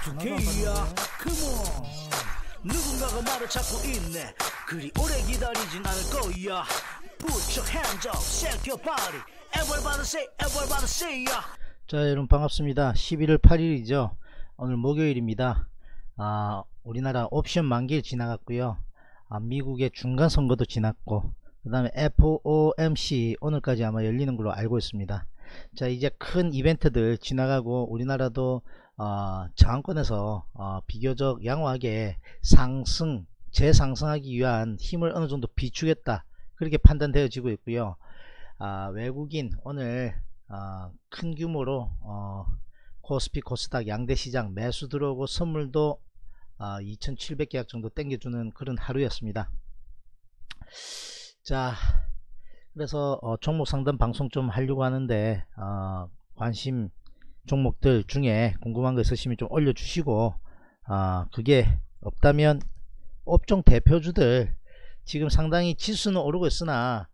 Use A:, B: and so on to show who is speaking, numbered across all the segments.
A: Y2K야 컴온 누군가가 나를 찾고 있네 그리 오래 기다리진 않을 거야 Put your hands up, shake your body everybody say ya.
B: 자, 여러분 반갑습니다. 11월 8일이죠 오늘 목요일입니다. 우리나라 옵션 만기일 지나갔고요. 미국의 중간선거도 지났고 그 다음에 FOMC 오늘까지 아마 열리는 걸로 알고 있습니다. 자, 이제 큰 이벤트들 지나가고 우리나라도 저항권에서 비교적 양호하게 재상승하기 위한 힘을 어느 정도 비추겠다 그렇게 판단되어지고 있고요. 외국인 오늘 큰 규모로 코스피 코스닥 양대 시장 매수 들어오고 선물도 2700계약 정도 땡겨주는 그런 하루였습니다. 자, 그래서 종목 상담 방송 좀 하려고 하는데 관심 종목들 중에 궁금한 거 있으시면 좀 올려주시고 그게 없다면 업종 대표주들 지금 상당히 지수는 오르고 있으나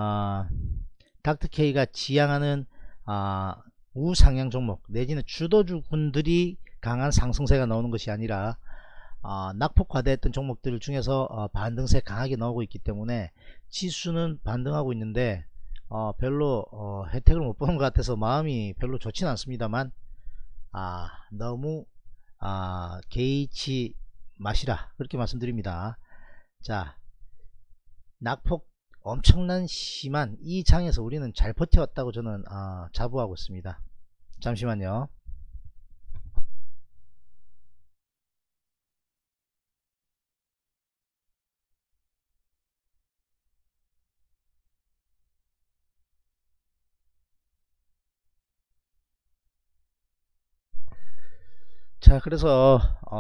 B: 닥터케이가 지향하는 우상향 종목 내지는 주도주군들이 강한 상승세가 나오는 것이 아니라 낙폭 과대했던 종목들 중에서 반등세 강하게 나오고 있기 때문에 지수는 반등하고 있는데 별로 혜택을 못 보는 것 같아서 마음이 별로 좋지는 않습니다만 너무 개의치 마시라 그렇게 말씀드립니다. 자, 낙폭 엄청난 심한 이 장에서 우리는 잘 버텨왔다고 저는 자부하고 있습니다. 잠시만요. 자, 그래서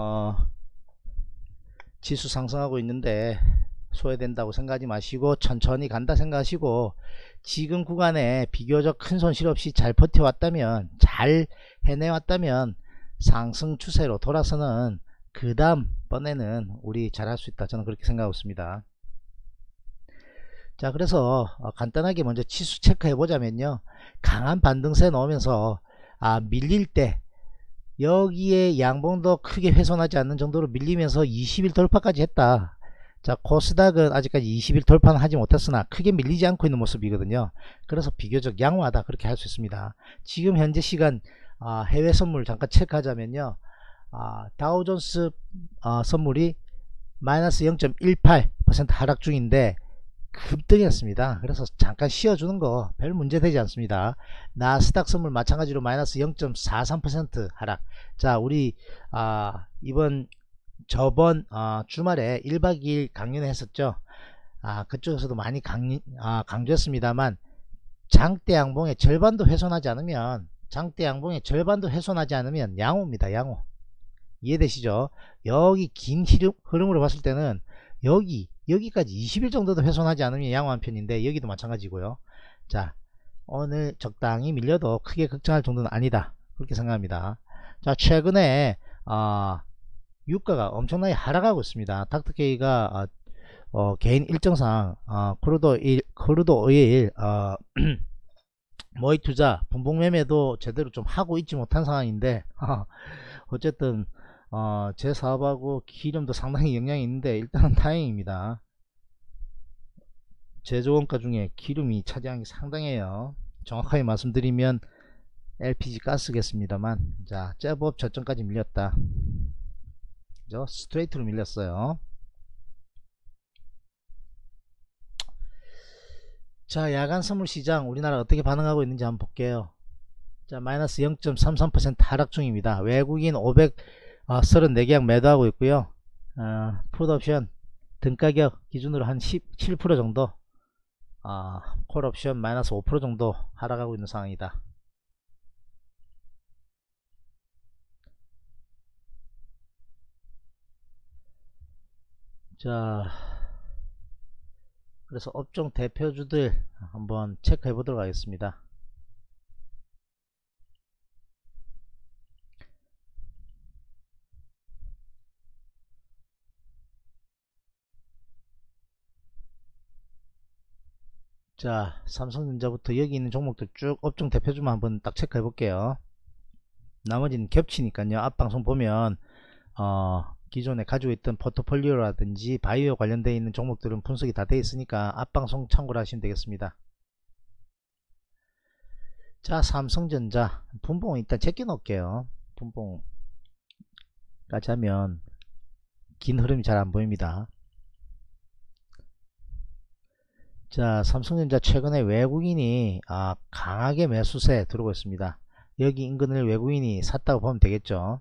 B: 지수 상승하고 있는데 소외된다고 생각하지 마시고 천천히 간다 생각하시고 지금 구간에 비교적 큰 손실 없이 잘 버텨왔다면 잘 해내왔다면 상승 추세로 돌아서는 그 다음 번에는 우리 잘할 수 있다 저는 그렇게 생각하고 있습니다. 자, 그래서 간단하게 먼저 지수 체크해 보자면요, 강한 반등세 나오면서 밀릴 때 여기에 양봉도 크게 훼손하지 않는 정도로 밀리면서 20일 돌파까지 했다. 자, 코스닥은 아직까지 20일 돌파는 하지 못했으나 크게 밀리지 않고 있는 모습이거든요. 그래서 비교적 양호하다 그렇게 할 수 있습니다. 지금 현재 시간 해외 선물 잠깐 체크하자면요, 다우존스 선물이 마이너스 0.18% 하락 중인데 급등했습니다. 그래서 잠깐 쉬어주는 거 별 문제 되지 않습니다. 나스닥 선물 마찬가지로 마이너스 0.43% 하락. 자, 우리 저번 주말에 1박 2일 강연을 했었죠. 그쪽에서도 많이 강조했습니다만 장대 양봉의 절반도 훼손하지 않으면 양호입니다. 양호. 이해되시죠? 여기 긴 흐름으로 봤을 때는 여기까지 20일 정도도 훼손하지 않으면 양호한 편인데 여기도 마찬가지고요. 자, 오늘 적당히 밀려도 크게 걱정할 정도는 아니다 그렇게 생각합니다. 자, 최근에 유가가 엄청나게 하락하고 있습니다. 닥터케이가 개인 일정상 크루드 오일 모의 투자 분봉 매매도 제대로 좀 하고 있지 못한 상황인데 어쨌든 제 사업하고 기름도 상당히 영향이 있는데 일단은 다행입니다. 제조원가 중에 기름이 차지하는 게 상당해요. 정확하게 말씀드리면 LPG 가스겠습니다만, 자, 제법 저점까지 밀렸다. 그죠? 스트레이트로 밀렸어요. 자, 야간 선물 시장 우리나라 어떻게 반응하고 있는지 한번 볼게요. 자, 마이너스 0.33% 하락 중입니다. 외국인 534계약 매도하고 있고요. 풋옵션 등가격 기준으로 한 17% 정도, 콜옵션 마이너스 5% 정도 하락하고 있는 상황이다. 자, 그래서 업종 대표주들 한번 체크해 보도록 하겠습니다. 자, 삼성전자부터 여기 있는 종목들 쭉 업종 대표주만 한번 딱 체크해 볼게요. 나머지는 겹치니까요. 앞방송 보면 기존에 가지고 있던 포트폴리오라든지 바이오 관련되어 있는 종목들은 분석이 다 되어 있으니까 앞방송 참고를 하시면 되겠습니다. 자, 삼성전자 분봉 일단 제껴 놓을게요. 분봉까지 하면 긴 흐름이 잘 안 보입니다. 자, 삼성전자 최근에 외국인이 강하게 매수세 들어오고 있습니다. 여기 인근을 외국인이 샀다고 보면 되겠죠.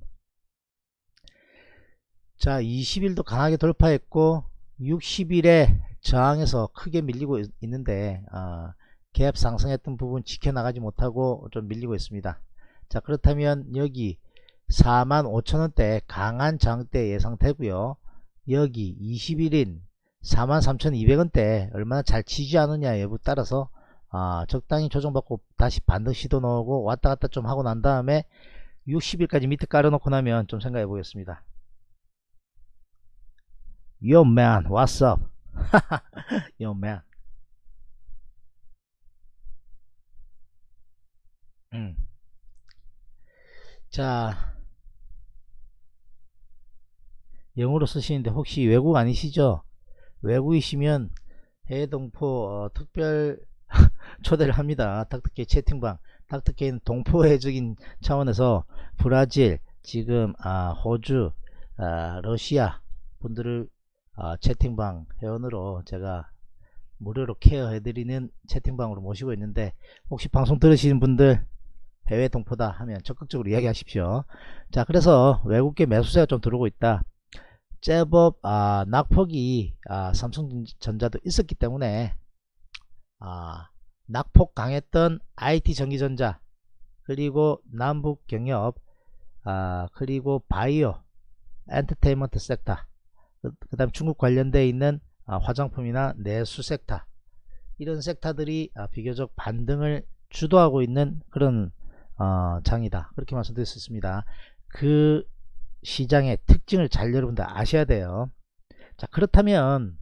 B: 자, 20일도 강하게 돌파했고 60일에 저항에서 크게 밀리고 있는데 갭 상승했던 부분 지켜나가지 못하고 좀 밀리고 있습니다. 자, 그렇다면 여기 45,000원대 강한 저항대 예상되고요. 여기 20일인 43,200원대 얼마나 잘 지지하느냐 여부 따라서 적당히 조정받고 다시 반등 시도 넣고 왔다갔다 좀 하고 난 다음에 60일까지 밑에 깔아놓고 나면 좀 생각해 보겠습니다. Yo man, what's up? Yo man. 자, 영어로 쓰시는데 혹시 외국 아니시죠? 외국이시면 해외동포 특별 초대를 합니다. 닥터케이 채팅방. 닥터케이는 동포회적인 차원에서 브라질, 지금 호주, 러시아 분들을 채팅방 회원으로 제가 무료로 케어해드리는 채팅방으로 모시고 있는데 혹시 방송 들으시는 분들 해외 동포다 하면 적극적으로 이야기하십시오. 자, 그래서 외국계 매수세가 좀 들어오고 있다. 제법 낙폭이 삼성전자도 있었기 때문에 낙폭 강했던 IT 전기전자 그리고 남북경협 그리고 바이오 엔터테인먼트 섹터 그 다음 중국 관련되어 있는 화장품이나 내수 섹터 이런 섹터들이 비교적 반등을 주도하고 있는 그런 장이다 그렇게 말씀드릴 수 있습니다. 그 시장의 특징을 잘 여러분들 아셔야 돼요. 자, 그렇다면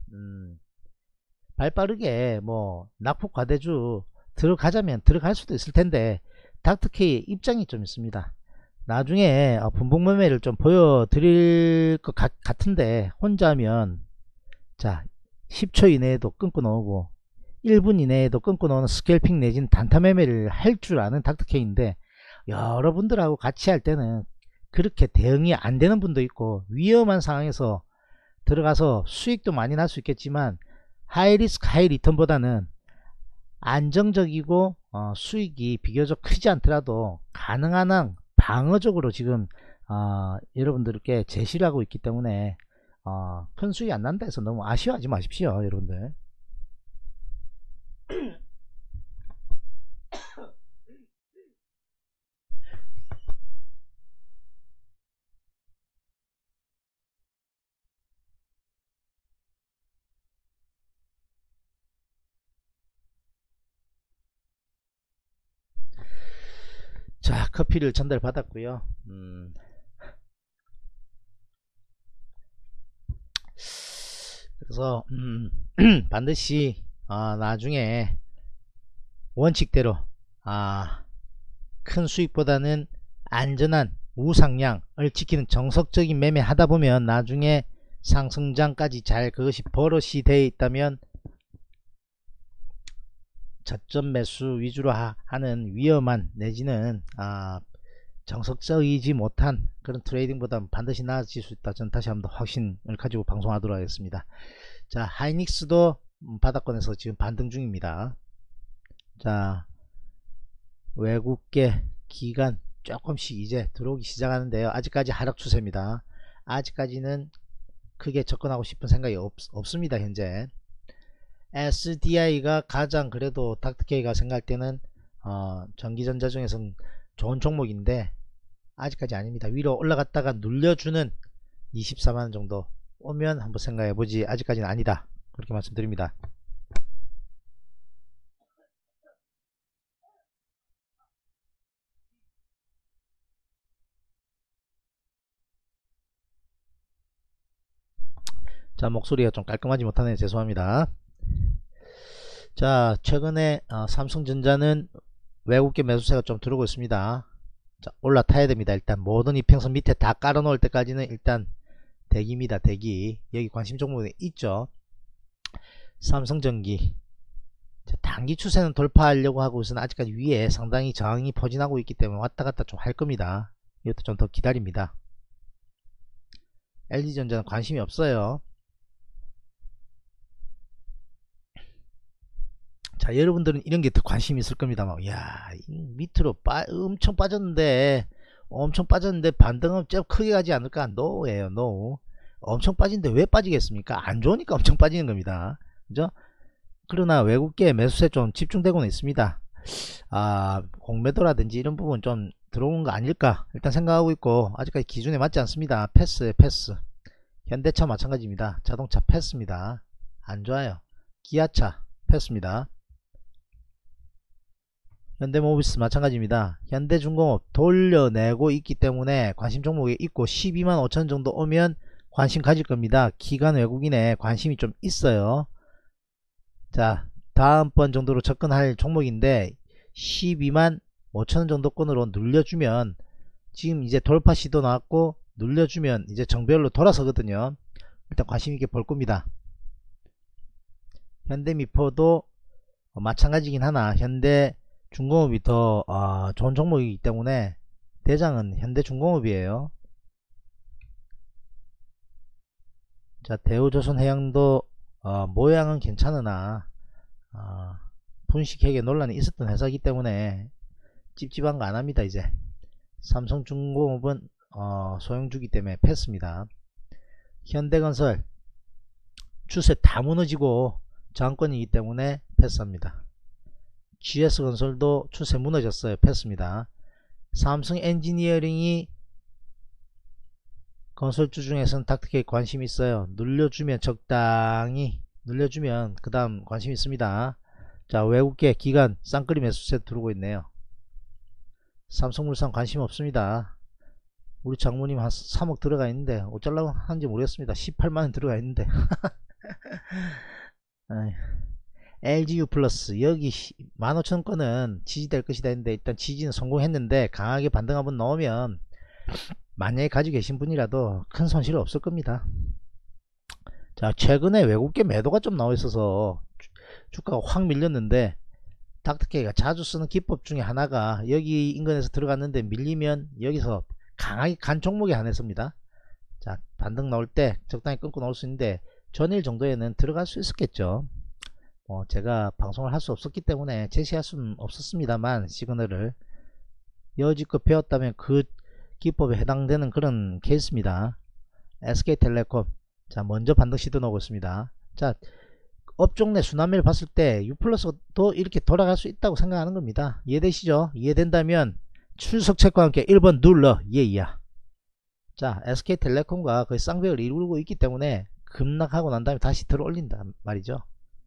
B: 발빠르게 뭐 낙폭 과대주 들어가자면 들어갈 수도 있을 텐데 닥터케이의 입장이 좀 있습니다. 나중에 분봉 매매를 좀 보여드릴 것 같은데 혼자 하면 자 10초 이내에도 끊고 나오고 1분 이내에도 끊고 나오는 스캘핑 내지는 단타 매매를 할 줄 아는 닥터케이인데 여러분들하고 같이 할 때는 그렇게 대응이 안 되는 분도 있고 위험한 상황에서 들어가서 수익도 많이 날 수 있겠지만 하이 리스크 하이 리턴보다는 안정적이고 수익이 비교적 크지 않더라도 가능한 한 방어적으로 지금 여러분들께 제시를 하고 있기 때문에 큰 수익이 안 난다 해서 너무 아쉬워하지 마십시오 여러분들. 자, 커피를 전달 받았고요. 그래서 반드시 나중에 원칙대로 큰 수익보다는 안전한 우상향을 지키는 정석적인 매매 하다 보면 나중에 상승장까지 잘 그것이 버릇이 되어 있다면 저점 매수 위주로 하는 위험한 내지는 정석적이지 못한 그런 트레이딩보다는 반드시 나아질 수 있다. 저는 다시 한번 확신을 가지고 방송하도록 하겠습니다. 자, 하이닉스도 바닥권에서 지금 반등 중입니다. 자, 외국계 기관 조금씩 이제 들어오기 시작하는데요. 아직까지 하락 추세입니다. 아직까지는 크게 접근하고 싶은 생각이 없습니다. 현재 SDI가 가장 그래도 닥터케이가 생각할 때는 전기전자 중에서는 좋은 종목인데 아직까지 아닙니다. 위로 올라갔다가 눌려주는 24만원 정도 오면 한번 생각해보지 아직까지는 아니다 그렇게 말씀드립니다. 자, 목소리가 좀 깔끔하지 못하네 죄송합니다. 자, 최근에 삼성전자는 외국계 매수세가 좀 들어오고 있습니다. 자, 올라타야 됩니다. 일단 모든 이평선 밑에 다 깔아 놓을 때까지는 일단 대기입니다. 대기. 여기 관심 종목에 있죠. 삼성전기. 자, 단기 추세는 돌파하려고 하고 있으나 아직까지 위에 상당히 저항이 포진하고 있기 때문에 왔다갔다 좀 할 겁니다. 이것도 좀 더 기다립니다. LG전자는 관심이 없어요. 자, 여러분들은 이런 게 더 관심이 있을 겁니다. 막, 야, 밑으로 엄청 빠졌는데 반등은 좀 크게 가지 않을까? 노예요, 노. 엄청 빠진데 왜 빠지겠습니까? 안 좋으니까 엄청 빠지는 겁니다. 그죠? 그러나 외국계 매수세 좀 집중되고는 있습니다. 공매도라든지 이런 부분 좀 들어오는 거 아닐까? 일단 생각하고 있고, 아직까지 기준에 맞지 않습니다. 패스. 현대차 마찬가지입니다. 자동차 패스입니다. 안 좋아요. 기아차 패스입니다. 현대모비스 마찬가지입니다. 현대중공업 돌려내고 있기 때문에 관심 종목에 있고 12만 5천 정도 오면 관심 가질 겁니다. 기관 외국인에 관심이 좀 있어요. 자, 다음번 정도로 접근할 종목인데 12만 5천 정도권으로 눌려주면, 지금 이제 돌파 시도 나왔고 눌려주면 이제 정배열로 돌아서거든요. 일단 관심 있게 볼 겁니다. 현대미포도 마찬가지긴 하나 현대중공업이 더 좋은 종목이기 때문에 대장은 현대중공업이에요. 자, 대우조선해양도 모양은 괜찮으나 분식회계 논란이 있었던 회사이기 때문에 찝찝한 거 안합니다. 이제 삼성중공업은 소형주기 때문에 패스입니다. 현대건설 추세 다 무너지고 저항권이기 때문에 패스합니다. GS건설도 추세 무너졌어요. 패스입니다. 삼성엔지니어링이 건설주 중에서는 닥터케이 관심이 있어요. 눌려주면 적당히 눌려주면 그 다음 관심 있습니다. 자, 외국계 기관 쌍끌이 매수세 들어오고 있네요. 삼성물산 관심 없습니다. 우리 장모님 한 3억 들어가 있는데 어쩌려고 하는지 모르겠습니다. 18만원 들어가 있는데 LGU 플러스 여기 15,000건은 지지될 것이다 했는데 일단 지지는 성공했는데 강하게 반등 한번 넣으면 만약에 가지고 계신 분이라도 큰 손실은 없을 겁니다. 자, 최근에 외국계 매도가 좀 나와 있어서 주가가 확 밀렸는데 닥터케이가 자주 쓰는 기법 중에 하나가 여기 인근에서 들어갔는데 밀리면 여기서 강하게 간 종목에 한해서입니다. 자, 반등 나올 때 적당히 끊고 나올 수 있는데 전일 정도에는 들어갈 수 있었겠죠. 제가 방송을 할 수 없었기 때문에 제시할 수는 없었습니다만 시그널을 여지껏 배웠다면 그 기법에 해당되는 그런 케이스입니다. SK텔레콤, 자, 먼저 반등 시도 나오고 있습니다. 자, 업종 내 순환매를 봤을 때 U+도 이렇게 돌아갈 수 있다고 생각하는 겁니다. 이해되시죠? 이해된다면 출석 체크와 함께 1번 눌러. 예이야. 자, SK텔레콤과 거의 쌍벽을 이루고 있기 때문에 급락하고 난 다음에 다시 들어 올린다 말이죠.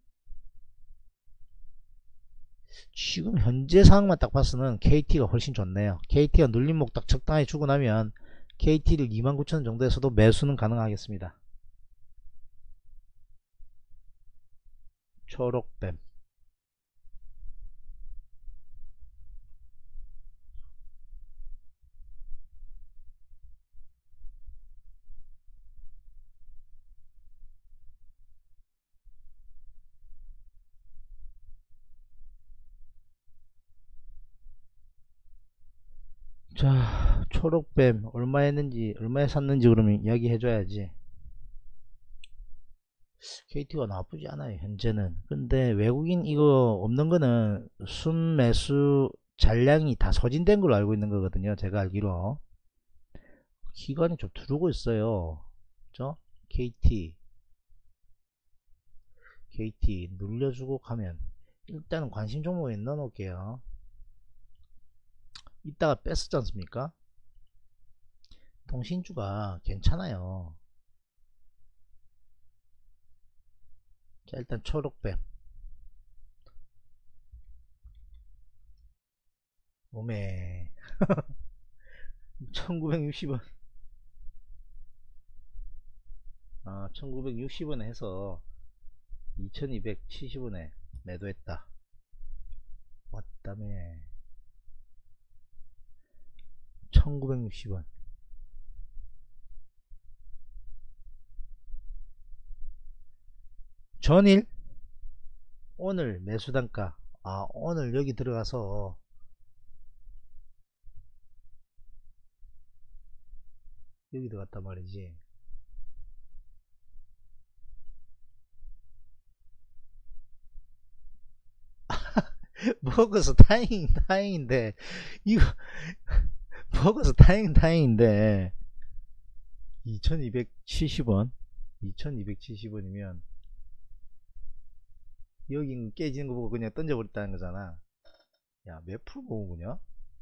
B: 지금 현재 상황만 딱 봐서는 KT가 훨씬 좋네요. KT가 눌림목 딱 적당히 주고 나면 KT를 29,000원 정도에서도 매수는 가능하겠습니다. 초록뱀, 자, 초록뱀 얼마에 했는지 얼마에 샀는지 그러면 이야기 해줘야지. KT가 나쁘지 않아요 현재는. 근데 외국인 이거 없는 거는 순매수 잔량이 다 소진된 걸로 알고 있는 거거든요. 제가 알기로 기관이 좀 들어오고 있어요. 그죠? KT 눌려주고 가면 일단은 관심 종목에 넣어 놓을게요. 이따가 뺐었지 않습니까? 통신주가 괜찮아요. 자, 일단 초록뱀 몸에 1960원 1960원에 해서 2270원에 매도했다. 왔다며. 1960원. 전일 오늘 매수단가, 오늘 여기 들어가서 여기 들어갔단 말이지. 먹어서 다행인데 이거 먹어서 다행인데 2270원 2270원이면 여기 깨지는 거 보고 그냥 던져버렸다는 거잖아. 야, 몇 프로 먹었냐?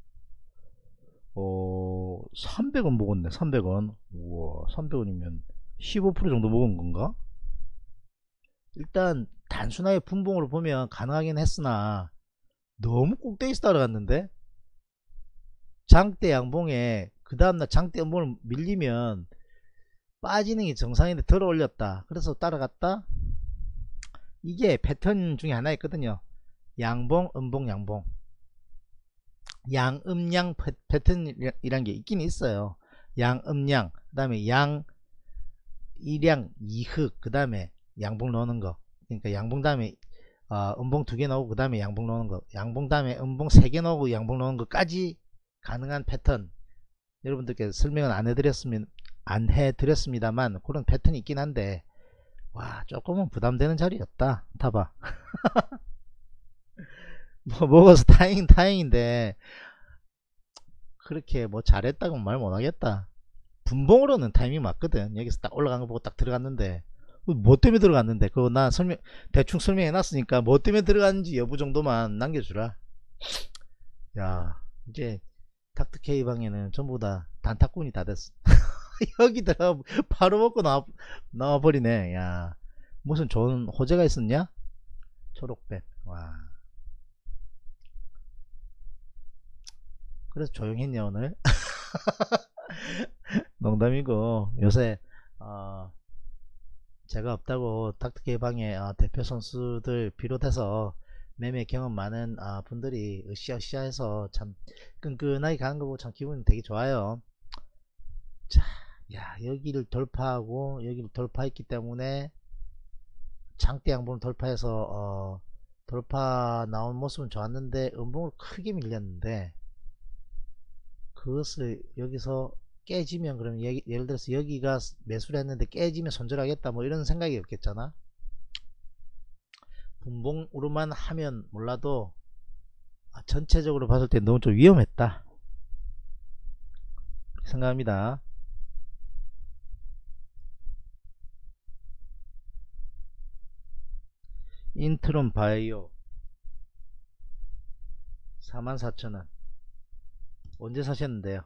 B: 300원 먹었네. 300원. 우와, 300원이면 15% 정도 먹은 건가? 일단 단순하게 분봉으로 보면 가능하긴 했으나 너무 꼭대기에서 따라갔는데, 장대 양봉에 그 다음날 장대 음봉을 밀리면 빠지는 게 정상인데 들어 올렸다. 그래서 따라갔다. 이게 패턴 중에 하나 있거든요. 양봉, 음봉, 양봉. 양음양 패턴이란 게 있긴 있어요. 양음양, 그 다음에 양일양, 이흑, 그 다음에 양봉 넣는 거. 그러니까 양봉 다음에 음봉 2개 나오고 그 다음에 양봉 넣는 거, 양봉 다음에 음봉 3개 나오고 양봉 넣는 거까지 가능한 패턴, 여러분들께 설명은 안 해드렸습니다만 그런 패턴이 있긴 한데, 와, 조금은 부담되는 자리였다. 타봐. 뭐 먹어서 다행인데 그렇게 뭐 잘했다고 말 못하겠다. 분봉으로는 타이밍 맞거든. 여기서 딱 올라간 거 보고 딱 들어갔는데, 뭐 때문에 들어갔는데, 그거 나 대충 설명해 놨으니까 뭐 때문에 들어갔는지 여부 정도만 남겨주라. 야, 이제 닥터케이 방에는 전부 다 단타꾼이 다 됐어. 여기 들어가 바로 먹고 나와버리네. 야, 무슨 좋은 호재가 있었냐? 초록백. 와, 그래서 조용했냐 오늘? 농담이고, 요새 제가 없다고 닥터케이 방에 대표 선수들 비롯해서 매매 경험 많은 분들이 으쌰으쌰해서 참 끈끈하게 가는 거 보고 참 기분이 되게 좋아요. 자, 야, 여기를 돌파하고 여기를 돌파했기 때문에 장대 양봉을 돌파해서 돌파 나온 모습은 좋았는데 음봉을 크게 밀렸는데, 그것을 여기서 깨지면, 그러면 예를 들어서 여기가 매수를 했는데 깨지면 손절하겠다 뭐 이런 생각이 없겠잖아. 분봉으로만 하면 몰라도 전체적으로 봤을 때 너무 좀 위험했다 생각합니다. 인트론 바이오 44,000원 언제 사셨는데요?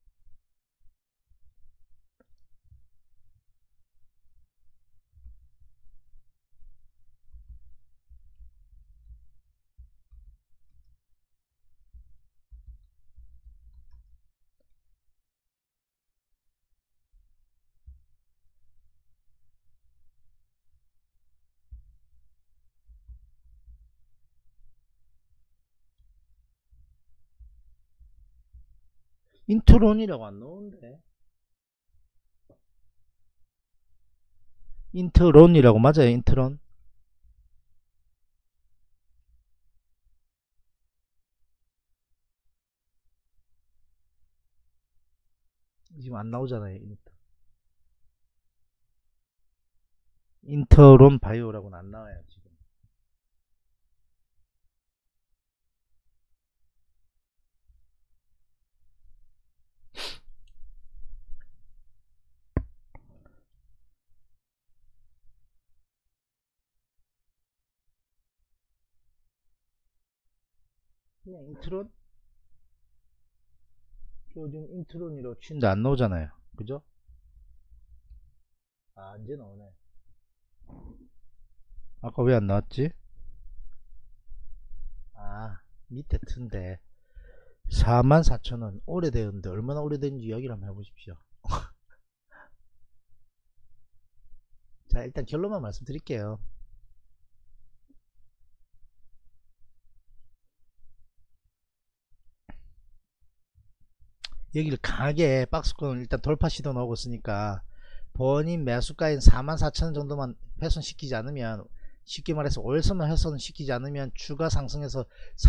B: 인트론이라고 안 나오는데. 인트론이라고 맞아요. 인트론. 지금 안 나오잖아요. 인터론 바이오라고는 안 나와요 지금. 그냥 인트론? 요즘 인트론이라고 치는데 안 나오잖아요. 그죠? 이제 나오네. 아까 왜 안 나왔지? 밑에 튼데 44,000원 오래되었는데 얼마나 오래된지 이야기를 한번 해보십시오. 자, 일단 결론만 말씀드릴게요. 여기를 강하게 박스권을 일단 돌파 시도 나오고 있으니까 본인 매수가인 44,000원 정도만 훼손시키지 않으면, 쉽게 말해서 월선을 훼손시키지 않으면 추가 상승해서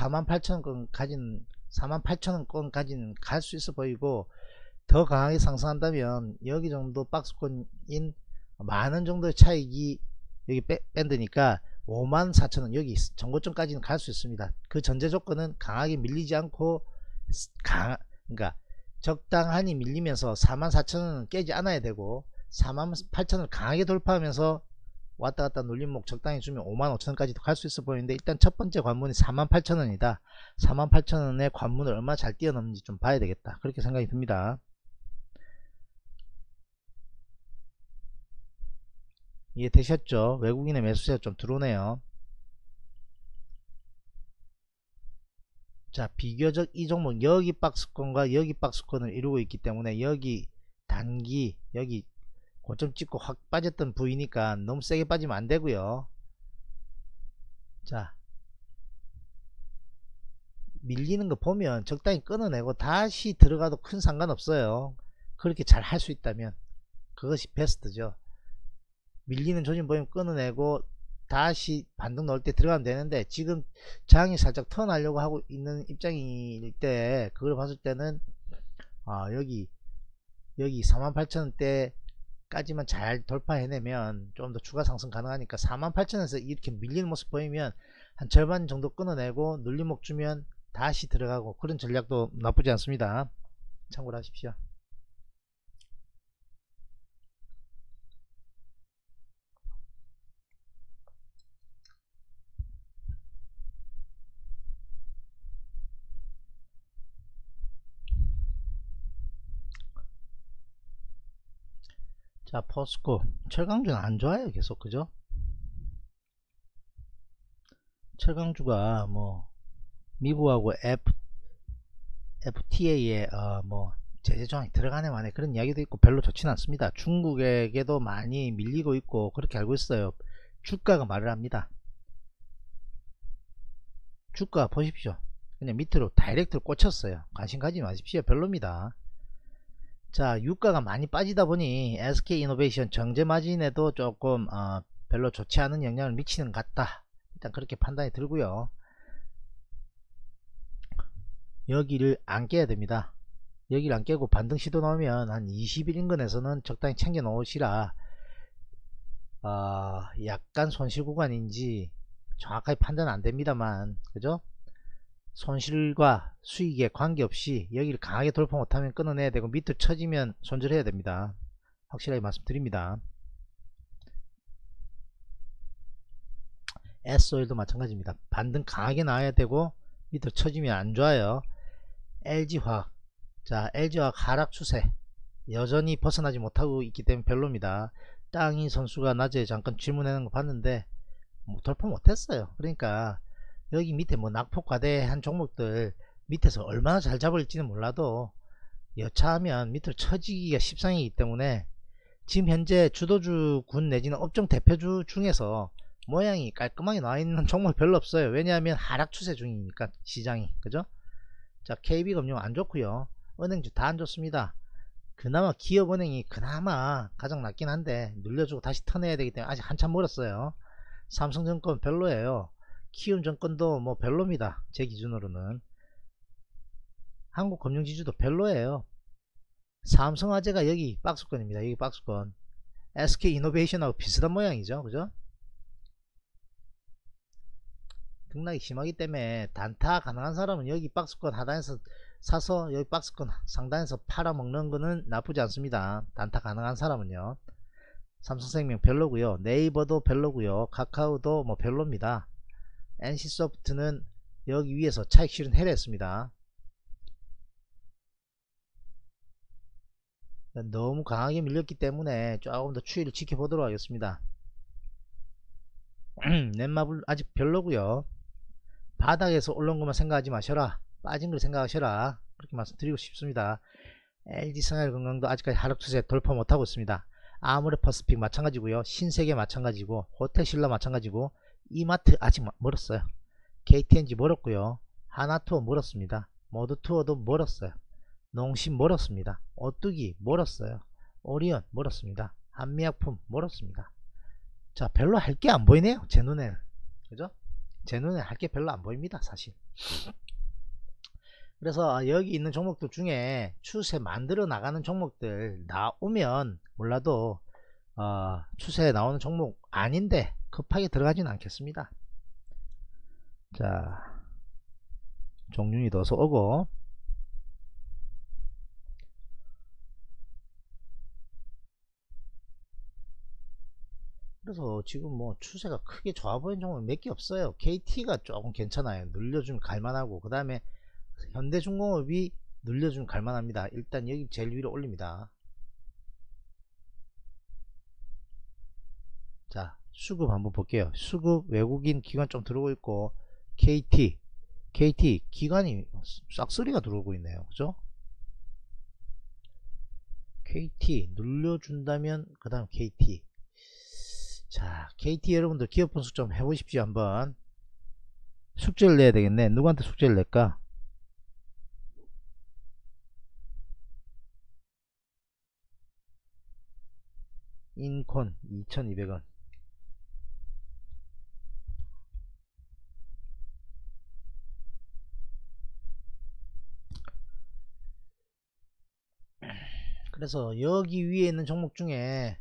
B: 48,000원권 까지는 갈 수 있어 보이고, 더 강하게 상승한다면 여기 정도 박스권인 만원 정도의 차익이 여기 밴드니까 54,000원 여기 전고점까지는 갈 수 있습니다. 그 전제 조건은 강하게 밀리지 않고, 그러니까 적당하니 밀리면서 44,000원은 깨지 않아야 되고, 48,000원을 강하게 돌파하면서 왔다갔다 눌림목 적당히 주면 55,000원까지도 갈 수 있어 보이는데, 일단 첫 번째 관문이 48,000원이다 48,000원의 관문을 얼마나 잘 뛰어넘는지 좀 봐야 되겠다, 그렇게 생각이 듭니다. 이해되셨죠? 외국인의 매수세가 좀 들어오네요. 자, 비교적 이 종목 여기 박스권과 여기 박스권을 이루고 있기 때문에 여기 단기 여기 고점 찍고 확 빠졌던 부위니까 너무 세게 빠지면 안 되고요. 자, 밀리는 거 보면 적당히 끊어내고 다시 들어가도 큰 상관없어요. 그렇게 잘 할 수 있다면 그것이 베스트죠. 밀리는 조짐 보이면 끊어내고 다시 반등 넣을 때 들어가면 되는데, 지금 장이 살짝 턴하려고 하고 있는 입장일 때 그걸 봤을 때는 여기 48,000원대 까지만 잘 돌파해내면 좀 더 추가 상승 가능하니까, 48,000원에서 이렇게 밀리는 모습 보이면 한 절반 정도 끊어내고 눌림목 주면 다시 들어가고, 그런 전략도 나쁘지 않습니다. 참고를 하십시오. 자, 포스코 철강주는 안 좋아요. 계속, 그죠? 철강주가 뭐 미국하고 FTA에 뭐 제재 조항이 들어가네 마네 그런 이야기도 있고 별로 좋지는 않습니다. 중국에게도 많이 밀리고 있고 그렇게 알고 있어요. 주가가 말을 합니다. 주가 보십시오. 그냥 밑으로 다이렉트로 꽂혔어요. 관심 가지지 마십시오. 별로입니다. 자, 유가가 많이 빠지다 보니 SK이노베이션 정제 마진에도 조금 별로 좋지 않은 영향을 미치는 것 같다, 일단 그렇게 판단이 들고요. 여기를 안 깨야 됩니다. 여기를 안 깨고 반등 시도 나오면 한 20일 인근에서는 적당히 챙겨 놓으시라. 약간 손실 구간인지 정확하게 판단은 안 됩니다만, 그죠? 손실과 수익에 관계없이 여기를 강하게 돌파 못하면 끊어내야 되고, 밑으로 쳐지면 손절해야 됩니다. 확실하게 말씀드립니다. S오일도 마찬가지입니다. 반등 강하게 나와야 되고 밑으로 쳐지면 안 좋아요. LG화학, 자, LG화학 하락 추세 여전히 벗어나지 못하고 있기 때문에 별로입니다. 땅이 선수가 낮에 잠깐 질문하는 거 봤는데 뭐 돌파 못했어요. 그러니까 여기 밑에 뭐 낙폭과대한 종목들 밑에서 얼마나 잘 잡을지는 몰라도 여차하면 밑으로 쳐지기가 십상이기 때문에, 지금 현재 주도주 군 내지는 업종 대표주 중에서 모양이 깔끔하게 나와 있는 종목이 별로 없어요. 왜냐하면 하락 추세 중이니까 시장이, 그죠? 자, KB금융 안 좋고요. 은행주 다 안 좋습니다. 그나마 기업은행이 그나마 가장 낫긴 한데 눌려주고 다시 턴해야 되기 때문에 아직 한참 멀었어요. 삼성증권 별로예요. 키움증권도 뭐 별로입니다. 제 기준으로는. 한국금융지주도 별로예요. 삼성화재가 여기 박스권입니다. 여기 박스권. SK이노베이션하고 비슷한 모양이죠, 그죠? 등락이 심하기 때문에 단타 가능한 사람은 여기 박스권 하단에서 사서 여기 박스권 상단에서 팔아먹는 거는 나쁘지 않습니다. 단타 가능한 사람은요. 삼성생명 별로고요. 네이버도 별로고요. 카카오도 뭐 별로입니다. NC소프트는 여기 위에서 차익 실현 해냈습니다. 너무 강하게 밀렸기 때문에 조금 더 추이를 지켜보도록 하겠습니다. 넷마블 아직 별로고요. 바닥에서 올라온 것만 생각하지 마셔라. 빠진 걸 생각하셔라. 그렇게 말씀드리고 싶습니다. LG생활건강도 아직까지 하락 추세 돌파 못하고 있습니다. 아모레퍼시픽 마찬가지고요. 신세계 마찬가지고, 호텔신라 마찬가지고, 이마트 아직 멀었어요. KTNG 멀었고요. 하나투어 멀었습니다. 모두투어도 멀었어요. 농심 멀었습니다. 오뚜기 멀었어요. 오리온 멀었습니다. 한미약품 멀었습니다. 자, 별로 할 게 안 보이네요, 제 눈에는. 그죠? 제 눈에 할 게 별로 안 보입니다, 사실. 그래서 여기 있는 종목들 중에 추세 만들어 나가는 종목들 나오면 몰라도 추세에 나오는 종목 아닌데 급하게 들어가지는 않겠습니다. 자, 종륜이 넣어서 오고, 그래서 지금 뭐 추세가 크게 좋아 보이는 종목은 몇 개 없어요. KT가 조금 괜찮아요. 늘려주면 갈만하고, 그 다음에 현대중공업이 늘려주면 갈만합니다. 일단 여기 제일 위로 올립니다. 자, 수급 한번 볼게요. 수급 외국인 기관 좀 들어오고 있고, KT 기관이 싹쓸이가 들어오고 있네요. 그죠? KT 늘려준다면 그 다음 KT. 자, KT 여러분들 기업 분석 좀 해보십시오. 한번 숙제를 내야 되겠네. 누구한테 숙제를 낼까? 인콘 2200원. 그래서 여기 위에 있는 종목 중에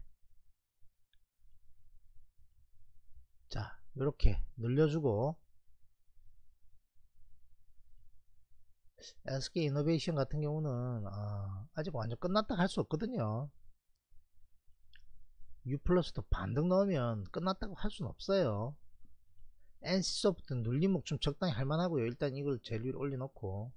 B: 자, 이렇게 늘려주고, SK이노베이션 같은 경우는 아직 완전 끝났다 할 수 없거든요. U+도 반등 넣으면 끝났다고 할 수는 없어요. NC소프트 눌림목 좀 적당히 할만하고요. 일단 이걸 제일 위로 올려놓고,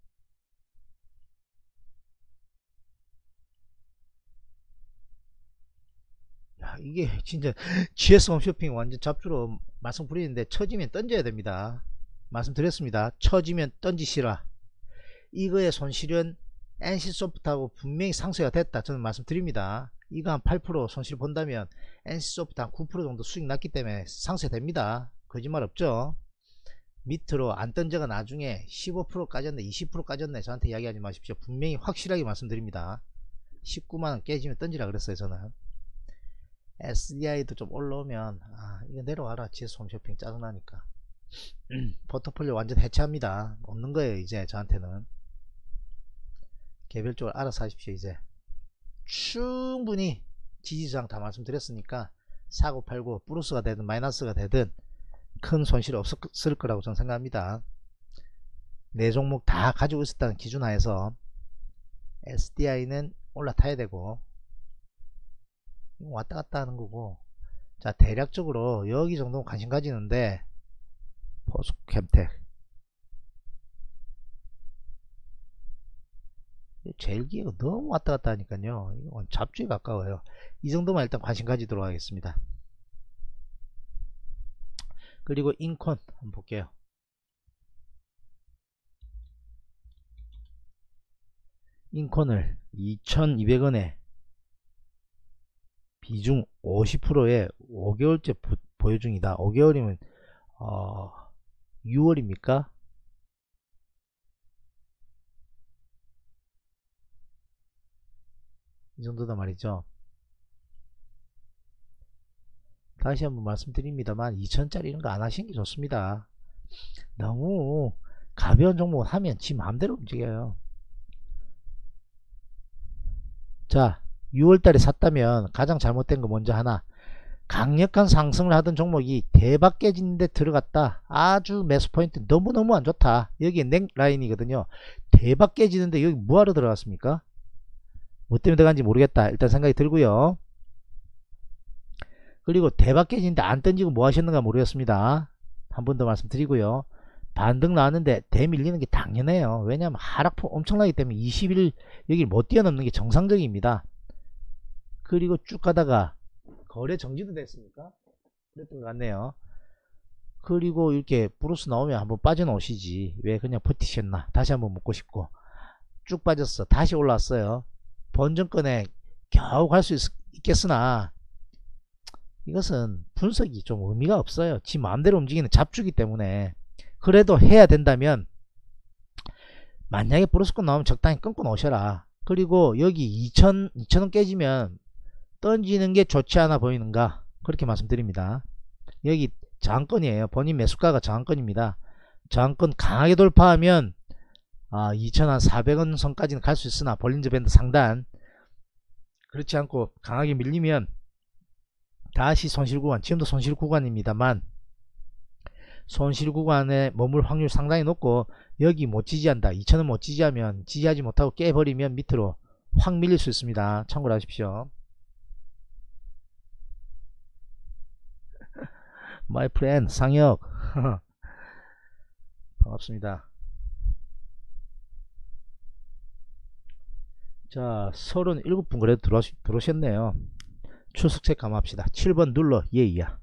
B: 야, 이게 진짜 GS 홈쇼핑 완전 잡주로 말씀 드리는데, 처지면 던져야 됩니다. 말씀드렸습니다. 처지면 던지시라. 이거의 손실은 NC소프트하고 분명히 상쇄가 됐다, 저는 말씀드립니다. 이거 한 8% 손실 본다면 NC소프트 한 9% 정도 수익 났기 때문에 상쇄됩니다. 거짓말 없죠? 밑으로 안 던져가 나중에 15% 까졌네, 20% 까졌네, 저한테 이야기하지 마십시오. 분명히 확실하게 말씀드립니다. 19만원 깨지면 던지라 그랬어요, 저는. SDI도 좀 올라오면 이거 내려와라, GS 홈쇼핑 짜증나니까. 포트폴리오 완전 해체합니다. 없는 거예요, 이제 저한테는. 개별적으로 알아서 하십시오. 이제 충분히 지지저항 다 말씀드렸으니까 사고 팔고 플러스가 되든 마이너스가 되든 큰 손실이 없을 거라고 저는 생각합니다. 네 종목 다 가지고 있었다는 기준 하에서 SDI는 올라타야 되고, 왔다 갔다 하는 거고. 자, 대략적으로 여기 정도 관심 가지는데, 포스캠텍 제일기회가 너무 왔다 갔다 하니까요, 이건 잡주에 가까워요. 이 정도만 일단 관심 가지도록 하겠습니다. 그리고 인콘 한번 볼게요. 인콘을 2200원에 비중 50%에 5개월째 보유 중이다. 5개월이면 6월입니까? 이 정도다 말이죠. 다시 한번 말씀드립니다만 2000짜리 이런 거 안 하시는 게 좋습니다. 너무 가벼운 종목을 하면 지 마음대로 움직여요. 자, 6월달에 샀다면 가장 잘못된 거 먼저 하나, 강력한 상승을 하던 종목이 대박 깨지는데 들어갔다. 아주 매수 포인트 너무너무 안 좋다. 여기 넥라인이거든요. 대박 깨지는데 여기 뭐하러 들어갔습니까? 뭐 때문에 들어간지 모르겠다, 일단 생각이 들고요. 그리고 대박 깨지는데 안 던지고 뭐 하셨는가 모르겠습니다. 한 번 더 말씀드리고요. 반등 나왔는데 대밀리는 게 당연해요. 왜냐하면 하락폭 엄청나기 때문에 20일 여기를 못 뛰어넘는 게 정상적입니다. 그리고 쭉 가다가 거래 정지도 됐습니까? 그랬던 것 같네요. 그리고 이렇게 브루스 나오면 한번 빠져나오시지, 왜 그냥 버티셨나 다시 한번 묻고 싶고. 쭉 빠졌어, 다시 올라왔어요. 본전권에 겨우 갈 수 있겠으나 이것은 분석이 좀 의미가 없어요. 지 마음대로 움직이는 잡주기 때문에. 그래도 해야 된다면 만약에 플러스권 나오면 적당히 끊고 놓으셔라. 그리고 여기 2,000원 깨지면 던지는 게 좋지 않아 보이는가, 그렇게 말씀드립니다. 여기 저항권이에요. 본인 매수가가 저항권입니다. 저항권 강하게 돌파하면 2,400원 선까지는 갈 수 있으나 볼린저 밴드 상단, 그렇지 않고 강하게 밀리면 다시 손실 구간, 지금도 손실 구간입니다만 손실 구간에 머물 확률 상당히 높고, 여기 못 지지한다, 2,000원 못 지지하면, 지지하지 못하고 깨버리면 밑으로 확 밀릴 수 있습니다. 참고로 하십시오. My friend 상혁 반갑습니다. 자, 37분 그래도 들어오셨네요. 출석 체크 한번 합시다. 7번 눌러 예이야.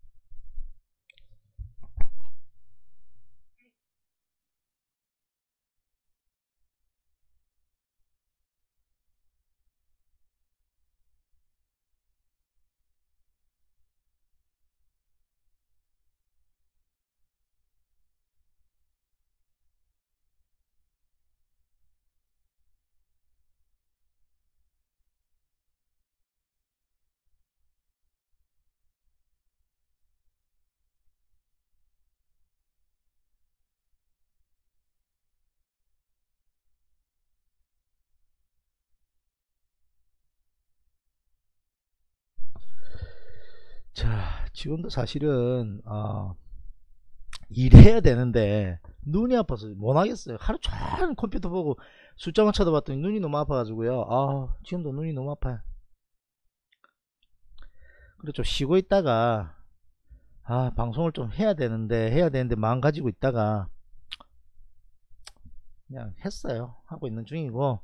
B: 자, 지금도 사실은 일해야 되는데 눈이 아파서 못하겠어요. 하루 종일 컴퓨터 보고 숫자만 쳐다봤더니 눈이 너무 아파가지고요. 지금도 눈이 너무 아파요. 그래 좀 쉬고 있다가 방송을 좀 해야 되는데 마음 가지고 있다가 그냥 했어요. 하고 있는 중이고.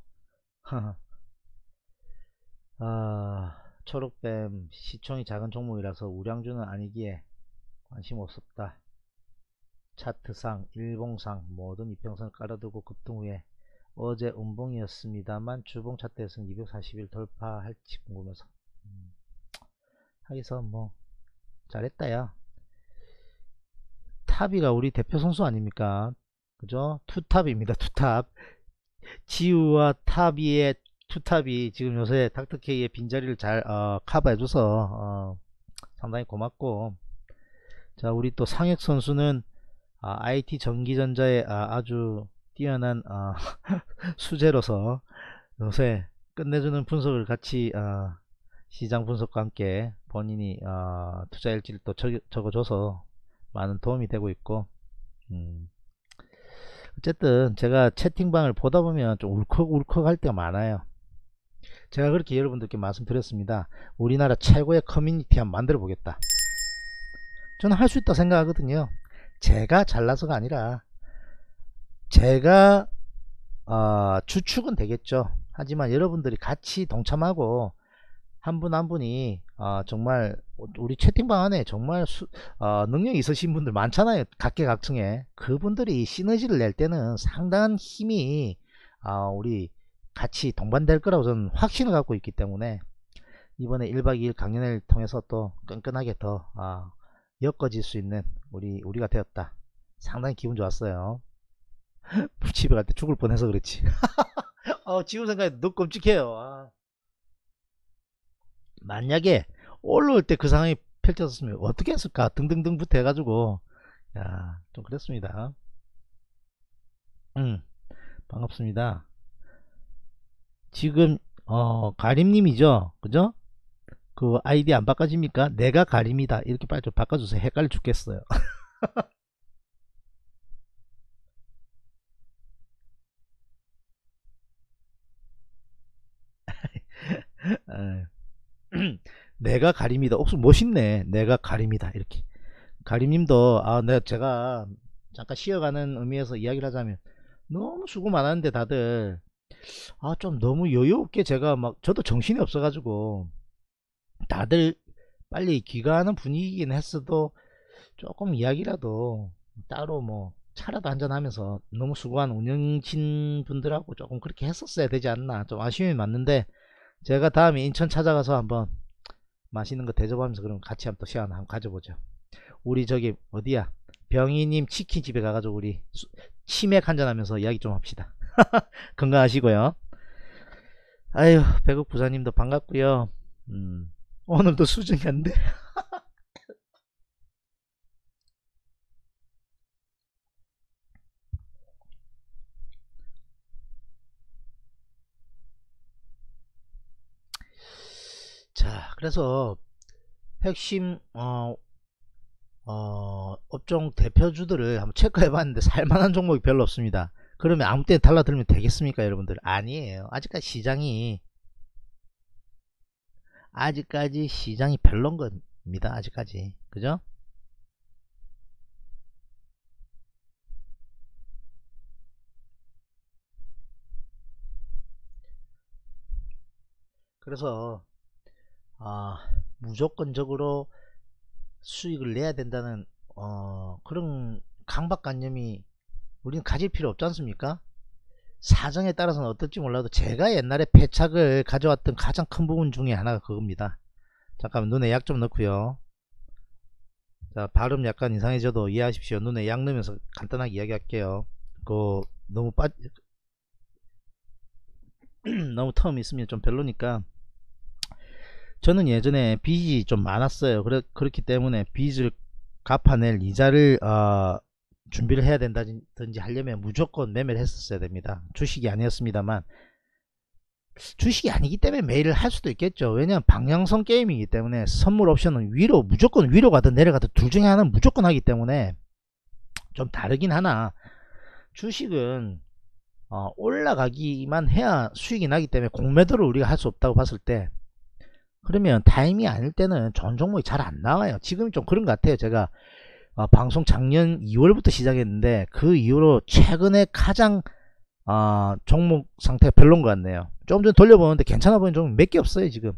B: 초록뱀 시총이 작은 종목이라서 우량주는 아니기에 관심 없었다. 차트상 일봉상 모든 이평선을 깔아두고 급등 후에 어제 음봉이었습니다만 주봉 차트에서는 241 돌파할지 궁금해서 하기서 뭐 잘했다야. 탑이가 우리 대표 선수 아닙니까? 그죠? 투탑입니다. 투탑. 지우와 탑이의 투탑이 지금 요새 닥터케이의 빈자리를 잘 커버해줘서 상당히 고맙고, 자, 우리 또 상혁 선수는 IT 전기전자의 아주 뛰어난 수재로서 요새 끝내주는 분석을 같이 시장 분석과 함께 본인이 투자 일지를 또 적어줘서 많은 도움이 되고 있고, 어쨌든 제가 채팅방을 보다 보면 좀 울컥울컥 할 때가 많아요. 제가 그렇게 여러분들께 말씀드렸습니다. 우리나라 최고의 커뮤니티 한번 만들어 보겠다. 저는 할 수 있다 생각하거든요. 제가 잘나서가 아니라 제가 주축은 되겠죠. 하지만 여러분들이 같이 동참하고 한 분 한 분이 정말 우리 채팅방 안에 정말 능력이 있으신 분들 많잖아요. 각계각층에. 그분들이 시너지를 낼 때는 상당한 힘이 우리 같이 동반될 거라고 저는 확신을 갖고 있기 때문에 이번에 1박 2일 강연회를 통해서 또 끈끈하게 더 엮어질 수 있는 우리가 되었다. 상당히 기분 좋았어요. 집에 갈 때 죽을 뻔해서 그렇지. 지금 생각해도 너무 끔찍해요. 만약에 올라올 때 그 상황이 펼쳐졌으면 어떻게 했을까 등등등부터 해가지고 좀 그랬습니다. 반갑습니다. 지금 가림님이죠, 그죠? 그 아이디 안 바꿔집니까? 내가 가림이다 이렇게 빨리 좀 바꿔주세요. 헷갈려 죽겠어요. 내가 가림이다. 옥수 멋있네. 내가 가림이다 이렇게. 가림님도 제가 잠깐 쉬어가는 의미에서 이야기를 하자면 너무 수고 많았는데 다들 좀 너무 여유없게 제가 저도 정신이 없어가지고 다들 빨리 귀가하는 분위기긴 했어도 조금 이야기라도 따로 뭐 차라도 한잔하면서 너무 수고한 운영진 분들하고 조금 그렇게 했었어야 되지 않나, 좀 아쉬움이 많는데 제가 다음에 인천 찾아가서 한번 맛있는 거 대접하면서 그럼 같이 한번 또 시간 한번 가져보죠. 우리 저기 어디야 병희님 치킨집에 가가지고 우리 치맥 한잔하면서 이야기 좀 합시다. 건강하시고요. 아유, 백욱 부사님도 반갑고요. 오늘도 수정이 안 돼. 자, 그래서 핵심 업종 대표주들을 한번 체크해 봤는데 살만한 종목이 별로 없습니다. 그러면 아무 때나 달라들면 되겠습니까, 여러분들? 아니에요. 아직까지 시장이 별론 겁니다. 아직까지. 그죠? 그래서 아, 무조건적으로 수익을 내야 된다는 그런 강박관념이 우리는 가질 필요 없지 않습니까? 사정에 따라서는 어떨지 몰라도 제가 옛날에 패착을 가져왔던 가장 큰 부분 중에 하나가 그겁니다. 잠깐만 눈에 약 좀 넣고요. 자, 발음 약간 이상해져도 이해하십시오. 눈에 약 넣으면서 간단하게 이야기할게요. 너무 너무 텀 있으면 좀 별로니까. 저는 예전에 빚이 좀 많았어요. 그렇기 때문에 빚을 갚아낼 이자를 준비를 해야 된다든지 하려면 무조건 매매를 했었어야 됩니다. 주식이 아니었습니다만, 주식이 아니기 때문에 매일을 할 수도 있겠죠. 왜냐하면 방향성 게임이기 때문에 선물 옵션은 무조건 위로 가든 내려가든 둘 중에 하나는 무조건 하기 때문에 좀 다르긴 하나, 주식은 올라가기만 해야 수익이 나기 때문에 공매도를 우리가 할 수 없다고 봤을 때, 그러면 타임이 아닐 때는 좋은 종목이 잘 안 나와요. 지금 좀 그런 것 같아요. 제가 방송 작년 2월부터 시작했는데 그 이후로 최근에 가장 종목 상태가 별론 것 같네요. 조금 전 돌려보는데 괜찮아 보이는 종목 몇 개 없어요 지금.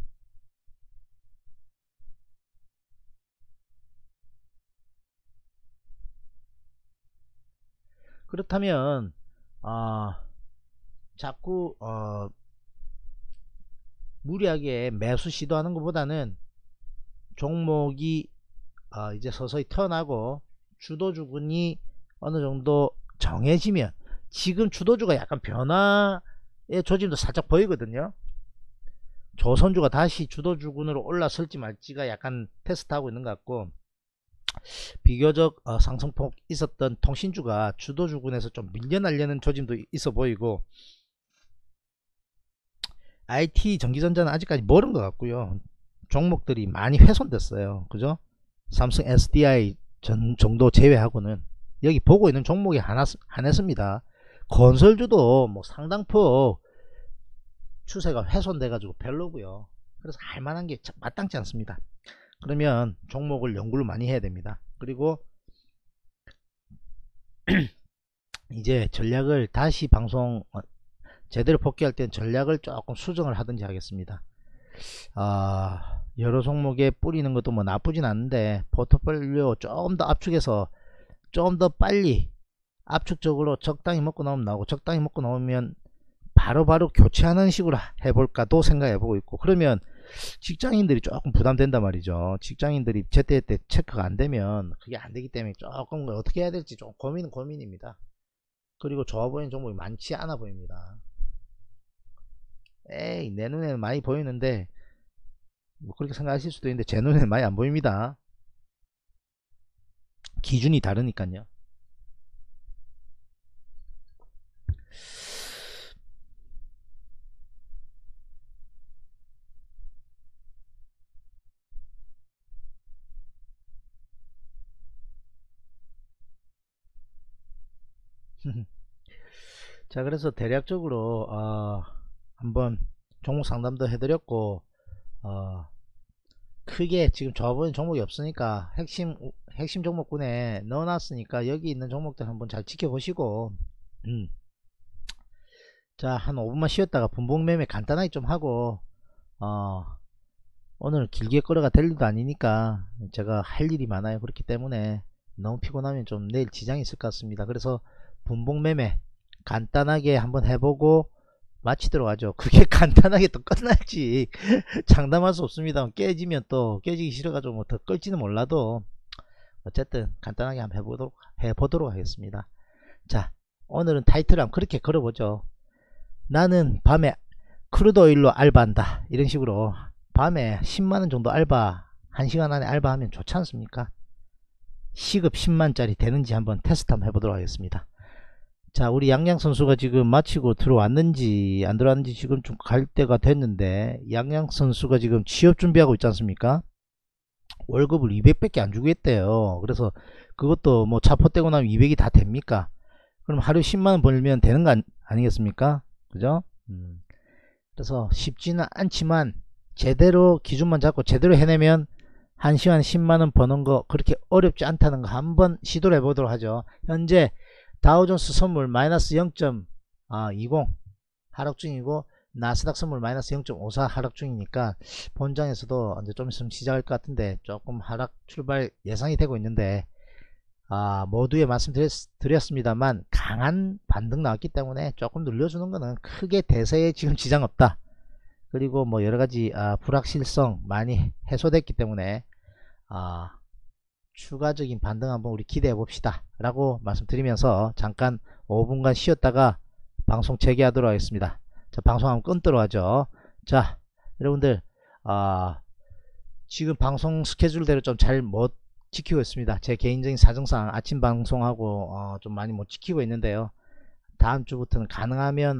B: 그렇다면 자꾸 무리하게 매수 시도하는 것보다는 종목이 이제 서서히 턴하고 주도주군이 어느 정도 정해지면, 지금 주도주가 약간 변화의 조짐도 살짝 보이거든요. 조선주가 다시 주도주군으로 올라설지 말지가 약간 테스트하고 있는 것 같고, 비교적 상승폭 있었던 통신주가 주도주군에서 좀 밀려나려는 조짐도 있어 보이고, IT 전기전자는 아직까지 멀은 것 같고요. 종목들이 많이 훼손됐어요. 그죠? 삼성 SDI 정도 제외하고는 여기 보고 있는 종목이 하나습니다. 건설주도 뭐 상당폭 추세가 훼손돼 가지고 별로고요. 그래서 할만한 게 마땅치 않습니다. 그러면 종목을 연구를 많이 해야 됩니다. 그리고 이제 전략을 다시 방송 제대로 복귀할 땐 전략을 조금 수정을 하든지 하겠습니다. 여러 종목에 뿌리는 것도 뭐 나쁘진 않은데, 포트폴리오 조금 더 압축해서 좀 더 빨리 압축적으로 적당히 먹고 나오면 나오고, 적당히 먹고 나오면 바로바로 교체하는 식으로 해볼까도 생각해보고 있고. 그러면 직장인들이 조금 부담된단 말이죠. 직장인들이 제때제때 체크가 안되면 그게 안되기 때문에 조금 어떻게 해야 될지 좀 고민입니다. 그리고 좋아 보이는 종목이 많지 않아 보입니다. 에이, 내 눈에는 많이 보이는데 뭐 그렇게 생각하실 수도 있는데 제 눈에는 많이 안 보입니다. 기준이 다르니까요. 자, 그래서 대략적으로 한번 종목 상담도 해드렸고, 크게 지금 좋아 보이는 종목이 없으니까 핵심 종목군에 넣어놨으니까 여기 있는 종목들 한번 잘 지켜보시고, 자, 한 5분만 쉬었다가 분봉 매매 간단하게 좀 하고, 오늘 길게 끌어가 될 일도 아니니까 제가 할 일이 많아요. 그렇기 때문에 너무 피곤하면 좀 내일 지장이 있을 것 같습니다. 그래서 분봉 매매 간단하게 한번 해보고 마치도록 하죠. 그게 간단하게 또 끝날지 장담할 수 없습니다. 깨지면 또 깨지기 싫어가지고 뭐 더 끌지는 몰라도 어쨌든 간단하게 한번 해보도록 하겠습니다. 자, 오늘은 타이틀을 한번 그렇게 걸어보죠. 나는 밤에 크루드오일로 알바한다. 이런 식으로 밤에 10만원 정도 알바, 1시간 안에 알바하면 좋지 않습니까? 시급 10만짜리 되는지 한번 테스트 한번 해보도록 하겠습니다. 자, 우리 양양 선수가 지금 마치고 들어왔는지 안 들어왔는지 지금 좀 갈 때가 됐는데, 양양 선수가 지금 취업 준비하고 있지 않습니까? 월급을 200밖에 안 주고 있대요. 그래서 그것도 뭐 차포 떼고 나면 200이 다 됩니까? 그럼 하루 10만원 벌면 되는 거 아니겠습니까? 그죠? 그래서 쉽지는 않지만 제대로 기준만 잡고 제대로 해내면 1시간 10만원 버는 거 그렇게 어렵지 않다는 거 한번 시도를 해보도록 하죠. 현재 다우존스 선물 마이너스 0.20 하락 중이고, 나스닥 선물 마이너스 0.54 하락 중이니까 본장에서도 이제 좀 있으면 시작할 것 같은데 조금 하락 출발 예상이 되고 있는데, 모두에 말씀드렸습니다만 강한 반등 나왔기 때문에 조금 늘려주는 거는 크게 대세에 지금 지장 없다. 그리고 뭐 여러가지 불확실성 많이 해소됐기 때문에 추가적인 반등 한번 우리 기대해 봅시다 라고 말씀드리면서 잠깐 5분간 쉬었다가 방송 재개하도록 하겠습니다. 자, 방송 한번 끊도록 하죠. 자, 여러분들 지금 방송 스케줄대로 좀 잘 못 지키고 있습니다. 제 개인적인 사정상 아침 방송하고 좀 많이 못 지키고 있는데요. 다음 주부터는 가능하면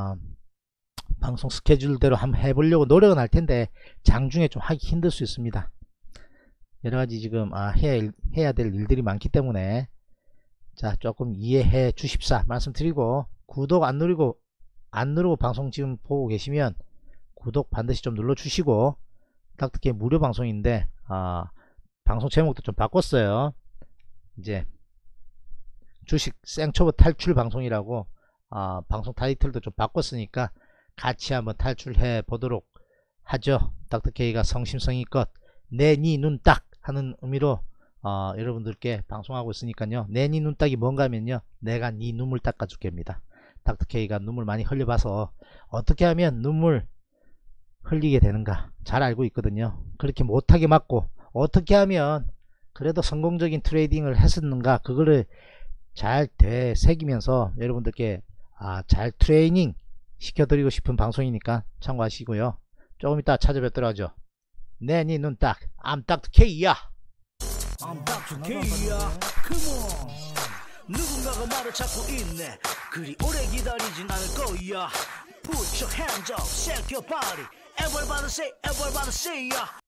B: 방송 스케줄대로 한번 해보려고 노력은 할 텐데 장중에 좀 하기 힘들 수 있습니다. 여러가지 지금 해야 될 일들이 많기 때문에 자, 조금 이해해 주십사 말씀드리고, 구독 안 누르고 방송 지금 보고 계시면 구독 반드시 좀 눌러 주시고, 닥터케이 무료 방송인데 방송 제목도 좀 바꿨어요. 이제 주식 생초보 탈출 방송이라고 방송 타이틀도 좀 바꿨으니까 같이 한번 탈출해 보도록 하죠. 닥터케이가 성심성의껏 내 니 눈 딱 하는 의미로 여러분들께 방송하고 있으니까요. 내 니 눈 딱이 뭔가 하면요, 내가 니 눈물 닦아줄게입니다. 닥터케이가 눈물 많이 흘려봐서 어떻게 하면 눈물 흘리게 되는가 잘 알고 있거든요. 그렇게 못하게 막고 어떻게 하면 그래도 성공적인 트레이딩을 했었는가, 그거를 잘 되새기면서 여러분들께 잘 트레이닝 시켜드리고 싶은 방송이니까 참고하시고요. 조금 이따 찾아뵙도록 하죠. 내 니 눈 딱, I'm Dr. K야.
A: I'm Dr. K야. Come on. 누군가가 말을 찾고 있네. 그리 오래 기다리진 않을 거야. Put your hands up, shake your body. Everybody say, everybody say, yeah.